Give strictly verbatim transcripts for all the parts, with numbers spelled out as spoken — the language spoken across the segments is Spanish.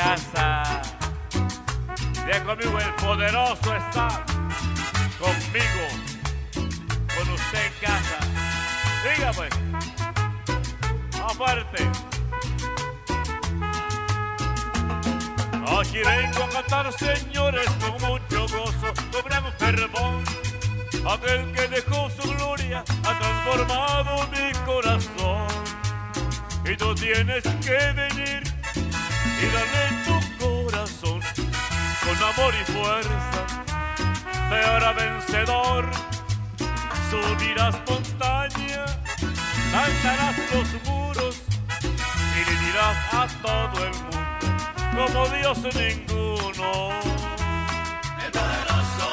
casa. Diga conmigo, el poderoso está conmigo, con usted en casa. Diga pues, más fuerte. Aquí vengo a cantar, señores, con mucho gozo, con gran fervor. Aquel que dejó su gloria ha transformado mi corazón. Y tú tienes que venir y darle tu corazón con amor y fuerza. Te hará vencedor, subirás montaña, saltarás los muros y le dirás a todo el mundo como Dios ninguno. El poderoso,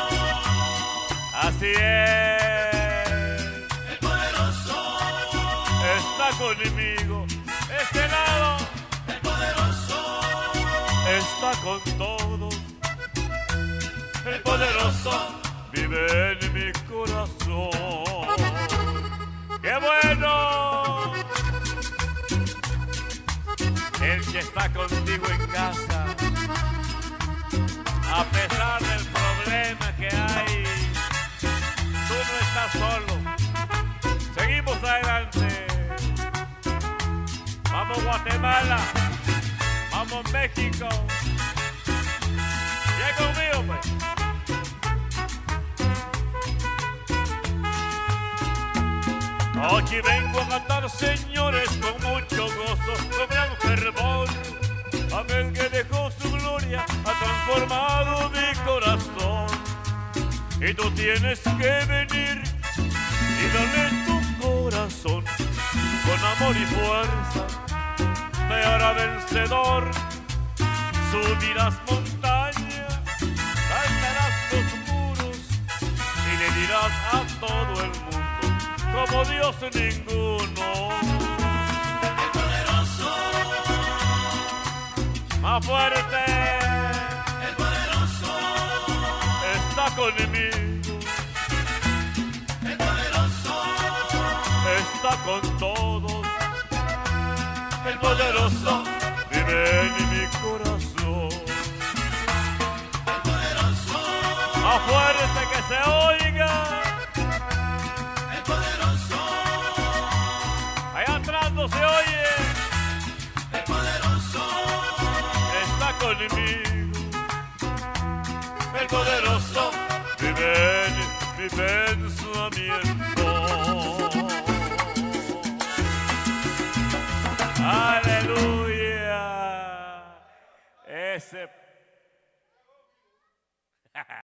así es, el poderoso, está conmigo. Este lado, el poderoso, está con todos. El poderoso vive en mi corazón. ¡Qué bueno! El que está contigo en casa, a pesar del problema que hay, tú no estás solo. Seguimos adelante. Vamos Guatemala, vamos México. Ya conmigo pues. Aquí vengo a cantar, señores, con mucho gozo, con gran fervor. Aquel que dejó su gloria ha transformado mi corazón. Y tú tienes que venir y darle tu corazón con amor y fuerza. Te hará vencedor, subirás montaña, saltarás los muros y le dirás a todo el mundo como Dios ninguno. el poderoso, Más fuerte, el poderoso, está conmigo, el poderoso, está con todos. El poderoso vive en mi corazón. el poderoso, Más fuerte que se oiga. el poderoso, Allá atrás no se oye. el poderoso, Está conmigo. El poderoso vive en mi pensamiento. Aleluya. Ese